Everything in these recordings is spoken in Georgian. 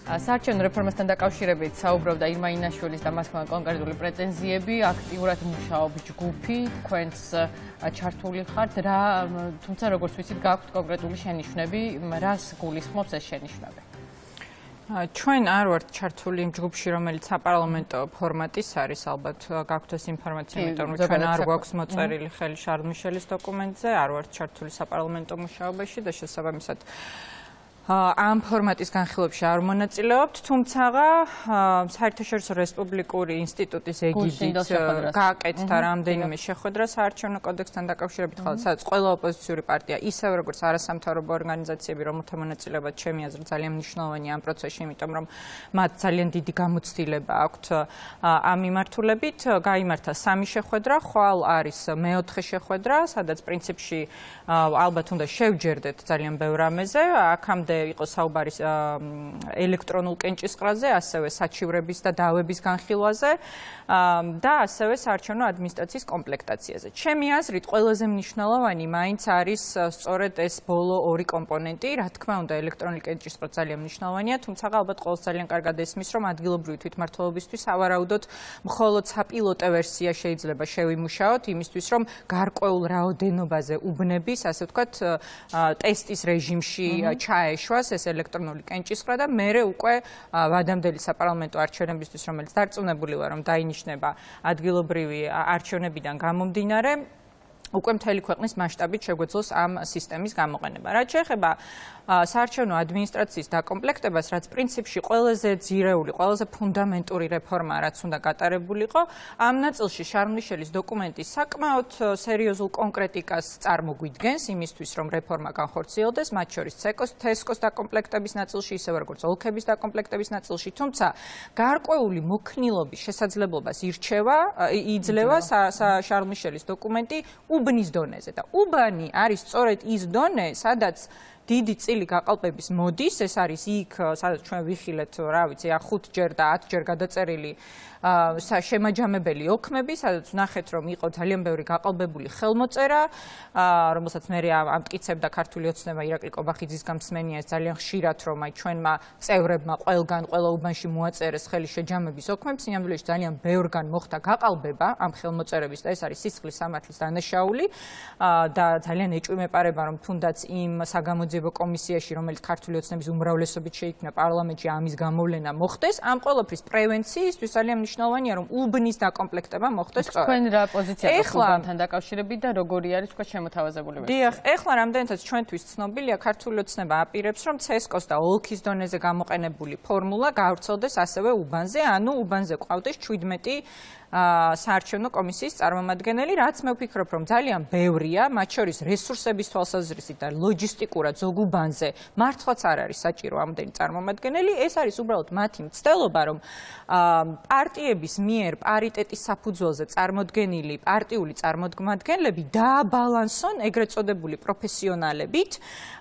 საარჩევნო რეფორმასთან დაკავშირებით საუბრობდა ირმა ინაშვილის და მას ჰქონდა კონკრეტული პრეტენზიები, აქტიურად მუშაობს ჯგუფი, თქვენს ჩართული ხართ, თუმცა როგორც ვიცით, გაქვთ კონკრეტული შენიშვნები, რას გულისხმობს ეს შენიშვნები? ჩვენ არ ვართ ჩართული იმ ჯგუფში, რომელიც საპარლამენტო ფორმატის არის, ალბათ გაქვთ ეს ინფორმაცია, იმიტომ რომ ჩვენ არ გვაქვს მოწერილი ხელი შარლ მიშელის დოკუმენტზე, არ ვართ ჩართული საპარლამენტო მუშაობაში და შესაბამისად ამ ფორმატის განხილვებში არ მონაწილეობთ, თუმცა საერთაშორისო რესპუბლიკური ინსტიტუტის ეგიდით გააკეთდა რამდენიმე შეხვედრა საარჩევნო კოდექსთან დაკავშირებით, სადაც ყველა ოპოზიციური პარტია, ისევე როგორც არასამთავრობო ორგანიზაციები, რომელთა მონაწილეობა ჩემი აზრით ძალიან მნიშვნელოვანია ამ პროცესში, იმიტომ რომ მათ ძალიან დიდი გამოცდილება აქვთ ამ მიმართულებით, გაიმართა 3 შეხვედრა, ხვალ არის მეოთხე შეხვედრა, სადაც პრინციპში ალბათ უნდა შევჯერდეთ ძალიან ბევრ რამეზე, აქამდე იყო საუბარი ელექტრონულ კენჭისყრაზე, ასევე საჩივრების და დავების განხილვაზე და ასევე საარჩევნო ადმინისტრაციის კომპლექტაციაზე. ჩემი აზრით, ყველაზე მნიშვნელოვანი მაინც არის სწორედ ეს ბოლო ორი კომპონენტი, რა თქმა უნდა, ელექტრონული კენჭისყრა ძალიან მნიშვნელოვანია, თუმცა ალბათ ყოველს ძალიან კარგად ესმის, რომ ადგილობრივი თვითმმართველობისთვის სავარაუდოდ მხოლოდ საპილოტე ვერსია შეიძლება შევიმუშაოთ, იმისთვის, რომ გარკვეულ რაოდენობაზე უბნების, ასე ვთქვათ, ტესტის რეჟიმში ჩაეშვას ეს ელექტრონული კენჭისყრა და მერე უკვე ვადამდელი საპარლამენტო არჩევნებისთვის, რომელიც დარწმუნებული ვარ, რომ დაინიშნება ადგილობრივი არჩევნებიდან გამომდინარე, უკვე მთელი ქვეყნის მასშტაბით შეგვეძლოს ამ სისტემის გამოყენება. რაც შეეხება საარჩევნო ადმინისტრაციის დაკომპლექტებას, რაც პრინციპში ყველაზე ძირეული, ყველაზე ფუნდამენტური რეფორმა, რაც უნდა გატარებულიყო, ამ ნაწილში შარლ მიშელის დოკუმენტი საკმაოდ სერიოზულ კონკრეტიკას წარმოგვიდგენს იმისთვის, რომ რეფორმა განხორციელდეს, მათ შორის თესკოს დაკომპლექტების ნაწილში, ისევე როგორც ოლქების დაკომპლექტების ნაწილში, თუმცა გარკვეული მოქნილობის შესაძლებლობას იძლევა შარლ მიშელის დოკუმენტი უბნის დონეზე და უბანი არის სწორედ ის დონე, სადაც დიდი წილი გაყალბების მოდის, ეს არის იქ, სადაც ჩვენ ვიხილეთ, რა ვიცი, 5-ჯერ და 10-ჯერ გადაწერილი შემაჯამებელი ოქმები, სადაც ვნახეთ, რომ იყო ძალიან ბევრი გაყალბებული ხელმოწერა, რომელსაც მე ამტკიცებდა ქართული ოცნება ირაკლი კობახიძის გამსმენია, ეს ძალიან ხშირად, რომ აი ჩვენმა წევრებმა ყველგან, ყველა უბანში მოაწერეს ხელი შეჯამების ოქმებს, სინამდვილეში ძალიან ბევრგან მოხდა გაყალბება ამ ხელმოწერების და ეს არის სისხლის სამართლის დანაშაული და ძალიან ეჭვმეპარება, რომ თუნდაც იმ საგამოძიებო კომისიაში, რომელიც ქართული ოცნების უმრავლესობით შეიქმნა პარლამენტში, ამის გამოვლენა მოხდეს, ამ ყველაფრის პრევენციისთვის ძალიან მნიშვნელოვანია, რომ უბნის დაკომპლექტება მოხდეს სწორად. თქვენ რა პოზიცია გაქვთ უბანთან დაკავშირებით და როგორი არის თქვენ შემოთავაზებული ვერსია? დიახ, ეხლა რამდენადაც ჩვენთვის ცნობილია, ქართული ოცნება აპირებს, რომ ცესკოს და ოლქის დონეზე გამოყენებული ფორმულა გავრცელდეს ასევე უბანზე, ანუ უბანზე ყავდეს 17 საარჩევნო კომისიის წარმომადგენელი, რაც მე ვფიქრობ, რომ ძალიან ბევრია, მათ შორის რესურსების თვალსაზრისით და ლოჯისტიკურად ზოგ უბანზე მართლაც არ არის საჭირო ამდენი წარმომადგენელი, ეს არის უბრალოდ მათი მცდელობა, რომ პარტიების მიერ პარიტეტის საფუძველზე წარმოდგენილი პარტიული წარმომადგენლები დააბალანსონ ეგრეთ წოდებული პროფესიონალებით,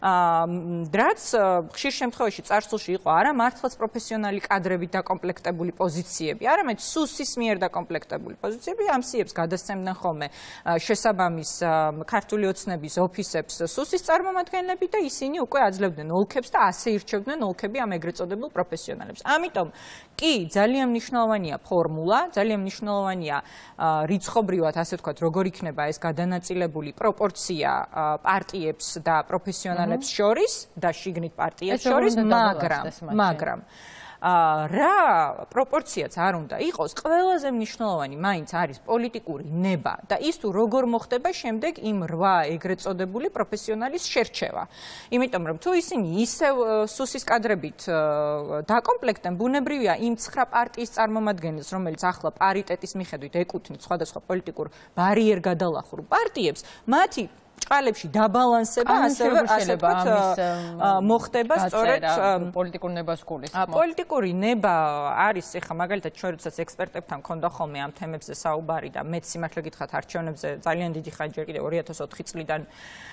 რაც ხშირ შემთხვევაში წარსულში იყო არა მართლაც პროფესიონალი კადრებით დაკომპლექტებული პოზიციები, არამედ სუსის მიერ დაკომპლექტებული პოზიციები, ამ სიებს გადასცემდნენ ხოლმე შესაბამის ქართული ოცნების ოფისებს სუსის წარმომადგენლები და ისინი უკვე აძლევდნენ ოლქებს და ასე ირჩევდნენ ოლქები ამ ეგრეთ წოდებულ პროფესიონალებს. ამიტომ კი ძალიან მნიშვნელოვანია ფორმულა, ძალიან მნიშვნელოვანია რიცხობრივად, ასე ვთქვათ, როგორ იქნება ეს გადანაწილებული პროპორცია პარტიებს და პროფესიონალებს შორის და შიგნით პარტიებს შორის, მაგრამ რა პროპორციაც არ უნდა იყოს, ყველაზე მნიშვნელოვანი მაინც არის პოლიტიკური ნება და ის თუ როგორ მოხდება შემდეგ იმ 8 ეგრეთ წოდებული პროფესიონალის შერჩევა. იმიტომ რომ თუ ისინი ისევ სუსის კადრებით დაკომპლექტენ, ბუნებრივია იმ 9 პარტიის წარმომადგენელს, რომელიც ახლა პარიტეტის მიხედვით ეკუთვნით სხვადასხვა პოლიტიკურ ბარიერ გადალახურ პარტიებს, მათი ჭყალებში დაბალანსება ასევე ასე ვთქვათ მოხდება სწორედ პოლიტიკურ ნებას გულისხმობ. პოლიტიკური ნება არის ეხლა მაგალითად ჩვენ როდესაც ექსპერტებთან მქონდა ხოლმე ამ თემებზე საუბარი და მეც სიმართლე გითხრათ არჩევნებზე ძალიან დიდი ხანჯერ კიდე 2004 წლიდან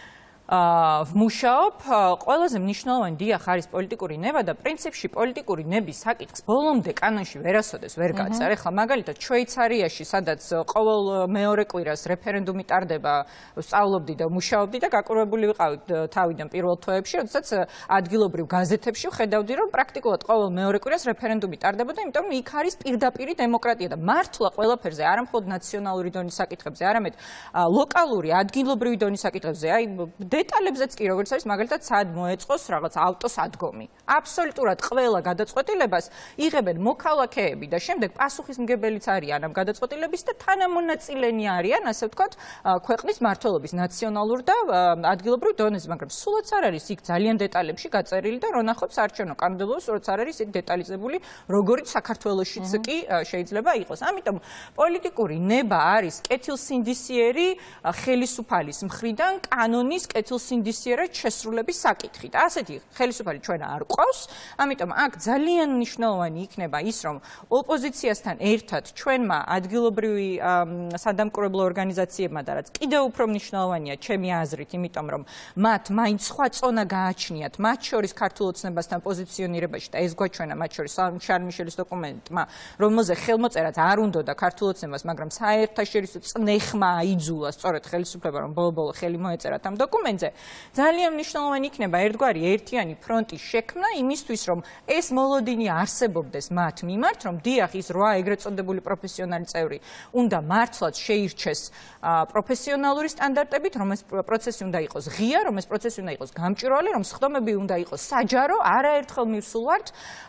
ვმუშაობ, ყველაზე მნიშვნელოვანი დიახ არის პოლიტიკური ნება და პრინციპში პოლიტიკური ნების საკითხს ბოლომდე კანონში ვერასოდეს ვერ გაწერე. ხა მაგალითად შვეიცარიაში, სადაც ყოველ მეორე კვირას რეფერენდუმი ტარდება, სწავლობდი და მუშაობდი და გაკურვებული ვიყავით თავიდან პირველ თვეებში, როდესაც ადგილობრივ გაზეთებში ვხედავდი, რომ პრაქტიკულად ყოველ მეორე კვირას რეფერენდუმი ტარდებოდა, იმიტომ რომ იქ არის პირდაპირი დემოკრატია და მართლა ყველაფერზე, არა მხოლოდ ნაციონალური დონის საკითხებზე, არამედ ლოკალური, ადგილობრივი დონის საკითხებზე, აი დეტალებზეც კი როგორც არის მაგალითად სად მოეწყოს რაღაც ავტოსადგომი. აბსოლუტურად ყველა გადაწყვეტილებას იღებენ მოქალაქეები და შემდეგ პასუხისმგებელიც არიან ამ გადაწყვეტილების და თანამონაწილენი არიან, ასე ვთქვათ, ქვეყნის მმართველობის ნაციონალურ და ადგილობრივ დონეზე, მაგრამ სულაც არ არის იქ ძალიან დეტალებში გაწერილი და რო ნახოთ საარჩევნო კანონმდებლობას, სულაც არ არის იქ დეტალიზებული, როგორც საქართველოშიც კი შეიძლება იყოს. ამიტომ პოლიტიკური ნება არის კეთილსინდისიერი ხელისუფალის მხრიდან კანონის კეთილსინდისიერად შესრულების საკითხი. და ასეთი ხელისუფალი ჩვენ არ ყავს, ამიტომ აქ ძალიან მნიშვნელოვანი იქნება ის, რომ ოპოზიციასთან ერთად ჩვენმა ადგილობრივი სადამკვირვებლო ორგანიზაციებმა და რაც კიდევ უფრო მნიშვნელოვანია ჩემი აზრით, იმიტომ რომ მათ მაინც სხვა წონა გააჩნიათ, მათ შორის ქართულ ოცნებასთან პოზიციონირებაში და ეს გვაჩვენა მათ შორის შარლ მიშელის დოკუმენტმა, რომელზე ხელმოწერაც არ უნდოდა ქართულ ოცნებას, მაგრამ საერთაშორისო წნეხმა აიძულა სწორედ ხელისუფლება, რომ ბოლო-ბოლო ხელი მოეწერათ ამ დოკუმენტზე. ძალიან მნიშვნელოვანი იქნება ერთგვარი ერთიანი ფრონტის შექმნა იმისთვის, რომ ეს მოლოდინი არსებობდეს მათ მიმართ, რომ დიახ ის 8 ეგრეთ წოდებული პროფესიონალი წევრი უნდა მართლაც შეირჩეს პროფესიონალური სტანდარტებით, რომ ეს პროცესი უნდა იყოს ღია, რომ ეს პროცესი უნდა იყოს გამჭვირვალე, რომ სხდომები უნდა იყოს საჯარო, არაერთხელ მივსულვართ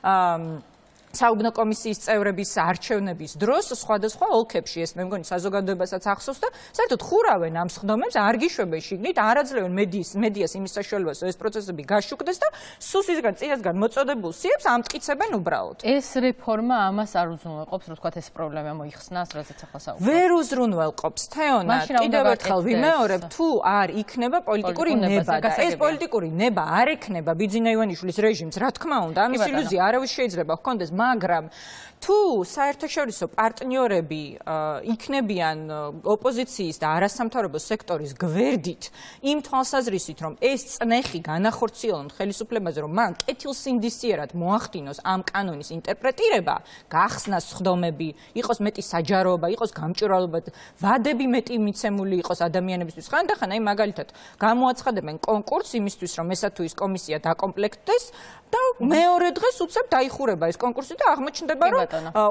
საუბნო კომისიის წევრების არჩევნების დროს სხვადასხვა ოლქებში ეს მე მგონი საზოგადოებასაც ახსოვს და საერთოდ ხურავენ ამ სხდომებს, არ გიშვებენ შიგნით, არ აძლევენ მედიას იმის საშუალებას, რომ ეს პროცესები გაშუქდეს და სუსისგან წინასგან მოწოდებულ სიებს ამტკიცებენ უბრალოდ. ეს რეფორმა ამას არ უზრუნველყოფს, რომ თქვათ ეს პრობლემა მოიხსნას, როდესაც ახლა საუბრობთ. ვერ უზრუნველყოფს, თეონა, კიდევ ერთხელ ვიმეორებ, თუ არ იქნება პოლიტიკური ნება და ეს პოლიტიკური ნება არ ექნება ბიძინა ივანიშვილის რეჟიმს, რა თქმა უნდა, ამის ილუზია არავის შეიძლება ჰქონდეს, მაგრამ თუ საერთაშორისო პარტნიორები იქნებიან ოპოზიციის და არასამთავრობო სექტორის გვერდით იმ თვალსაზრისით, რომ ეს წნეხი განახორციელონ ხელისუფლებაზე, რომ მან კეთილსინდისიერად მოახდინოს ამ კანონის ინტერპრეტირება, გახსნას სხდომები, იყოს მეტი საჯაროობა, იყოს გამჭვირვალობა, ვადები მეტი მიცემული იყოს ადამიანებისთვის, ხანდახან აი მაგალითად გამოაცხადებენ კონკურსს იმისთვის, რომ ესა თუ ის კომისია დაკომპლექტდეს და მეორე დღეს უცებ დაიხურება ეს კონკურსი და აღმოჩნდება, რომ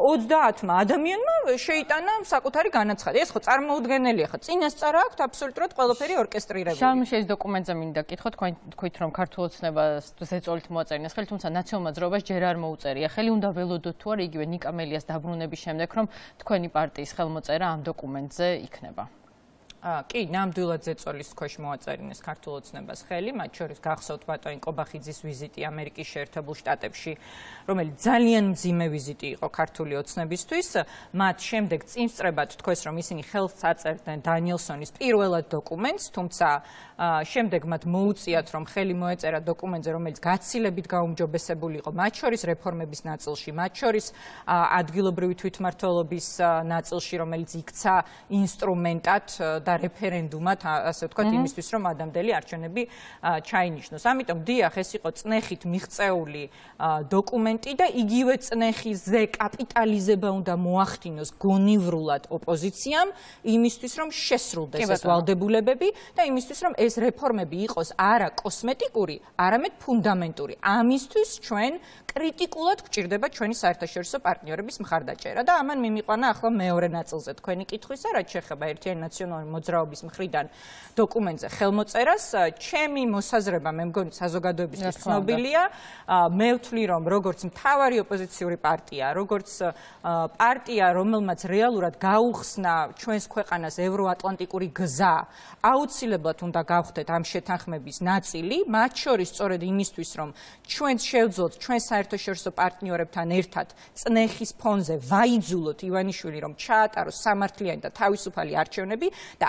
30 ადამიანმა შეიტანა საკუთარი განაცხადი. ეს ხო წარმოუდგენელია, ხო წინასწარ აქვს აბსოლუტურად ყველაფერი ორკესტრირებული. შარლ მიშელის დოკუმენტზე მინდა გითხოთ, თქვით რომ ქართულ ოცნებას ზეწოლით მოაწერინეს ხელი, თუმცა ნაციონალურ მოძრაობას ჯერ არ მოუწერია ხელი, უნდა ველოდოთ თუ არა იგივე ნიკა მელიას დაბრუნების შემდეგ, რომ თქვენი პარტიის ხელმოწერა ამ დოკუმენტზე იქნება. კი, ნამდვილად ზეწოლის ქვეშ მოაწერინეს ქართულ ოცნებას ხელი, მათ შორის გახსოვთ ბატონი კობახიძის ვიზიტი ამერიკის შეერთებულ შტატებში, რომელიც ძალიან მძიმე ვიზიტი იყო ქართული ოცნებისთვის. მათ შემდეგ წინსწრებად თქვეს, რომ ისინი ხელს აწერდნენ დანიელსონის პირველად დოკუმენტს, თუმცა შემდეგ მათ მოუწიათ, რომ ხელი მოეწერა დოკუმენტზე, რომელიც გაცილებით გაუმჯობესებული იყო, მათ შორის რეფორმების ნაწილში, მათ შორის ადგილობრივი თვითმმართველობის ნაწილში, რომელიც იქცა ინსტრუმენტად და რეფერენდუმად, ასე ვთქვათ, იმისთვის, რომ ადამდელი არჩევნები ჩაინიშნოს. ამიტომ დიახ, ეს იყო წნეხით მიღწეული დოკუმენტი და იგივე წნეხიზე კაპიტალიზება უნდა მოახდინოს გონივრულად ოპოზიციამ, იმისთვის, რომ შესრულდეს ეს ვალდებულებები და იმისთვის, რომ ეს რეფორმები იყოს არა კოსმეტიკური, არამედ ფუნდამენტური. ამისთვის ჩვენ კრიტიკულად გვჭირდება ჩვენი საერთაშორისო პარტნიორების მხარდაჭერა და ამან მიმიყვანა ახლა მეორე ნაწილზე თქვენი კითხვისა, რაც შეეხება ერთიანი ნაციონალური მოძრაობის მხრიდან დოკუმენტზე ხელმოწერას. ჩემი მოსაზრება, მე მგონი საზოგადოებისთვის ცნობილია. მე ვთვლი, რომ როგორც მთავარი ოპოზიციური პარტია, როგორც პარტია, რომელმაც რეალურად გაუხსნა ჩვენს ქვეყანას ევროატლანტიკური გზა, აუცილებლად უნდა გავხდეთ ამ შეთანხმების ნაწილი, მათ შორის სწორედ იმისთვის, რომ ჩვენ შევძლოთ ჩვენ საერთაშორისო პარტნიორებთან ერთად წნეხის ფონზე ვაიძულოთ ივანიშვილი, რომ ჩაატაროს სამართლიანი და თავისუფალი არჩევნები და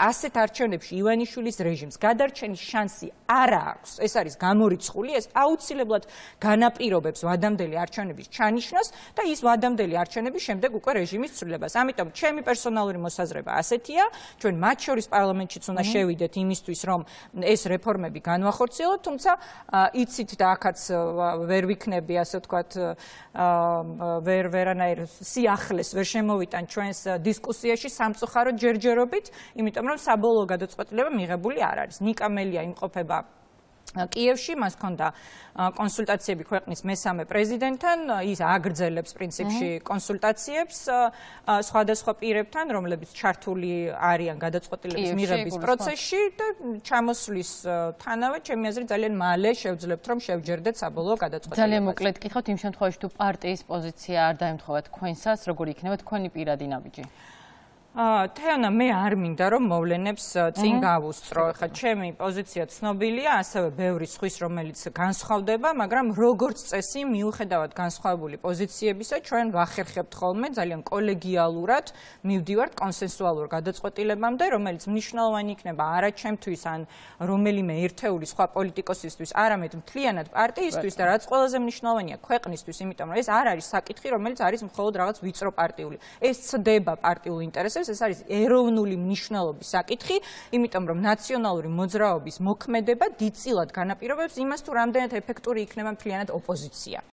ასეთ არჩევნებში ივანიშვილის რეჟიმს გადარჩენის შანსი არ აქვს. ეს არის გამორიცხული, ეს აუცილებლად განაპირობებს ვადამდელი არჩევნების ჩანიშვნას და ის ვადამდელი არჩევნების შემდეგ უკვე რეჟიმის ცვლილებას. ამიტომ ჩემი პერსონალური მოსაზრება ასეთია, ჩვენ მათ შორის პარლამენტშიც უნდა შევიდეთ იმისთვის, რომ ეს რეფორმები განვახორციელოთ, თუმცა იცით და აქაც ვერ ვიქნები, ასე ვთქვათ, ვერანაირ სიახლეს ვერ შემოვიტან ჩვენს დისკუსიაში სამწუხაროდ ჯერჯერობით, იმიტომ რომ საბოლოო გადაწყვეტილება მიღებული არ არის. ნიკა მელია იმყოფება კიევში, მას ჰქონდა კონსულტაციები ქვეყნის მესამე პრეზიდენტთან, ის აგრძელებს პრინციპში კონსულტაციებს სხვადასხვა პირებთან, რომლებიც ჩართული არიან გადაწყვეტილების მიღების პროცესში და ჩამოსვლის თანავე, ჩემი აზრით, ძალიან მალე შევძლებთ, რომ შევჯერდეთ საბოლოო გადაწყვეტილებას. ძალიან მოკლედ გითხავთ, იმ შემთხვევაში თუ პარტიის პოზიცია არ დაემთხვევა თქვენსას, როგორი იქნება თქვენი პირადი ნაბიჯი? თეანა, მე არ მინდა რომ მოვლენებს წინ გავუსწრო. ხა ჩემი პოზიცია ცნობილია, ასევე ბევრი სხვის, რომელიც განსხვავდება, მაგრამ როგორც წესი, მიუხედავად განსხვავებული პოზიციებისა, ჩვენ ვახერხებთ ხოლმე ძალიან კოლეგიალურად მივდივართ კონსენსუალურ გადაწყვეტილებამდე, რომელიც მნიშვნელოვანი იქნება არა ჩემთვის ან რომელიმე ერთეული სხვა პოლიტიკოსისთვის, არამედ მთლიანად პარტიისთვის და რაც ყველაზე მნიშვნელოვანია ქვეყნისთვის, იმიტომ რომ ეს არ არის საკითხი, რომელიც არის მხოლოდ რაღაც ვიწრო პარტიული. ეს ცდება პარტიულ ინტერესებს. ეს არის ეროვნული მნიშვნელობის საკითხი, იმიტომ რომ ნაციონალური მოძრაობის მოქმედება დიდწილად განაპირობებს იმას, თუ რამდენად ეფექტური იქნება მთლიანად ოპოზიცია.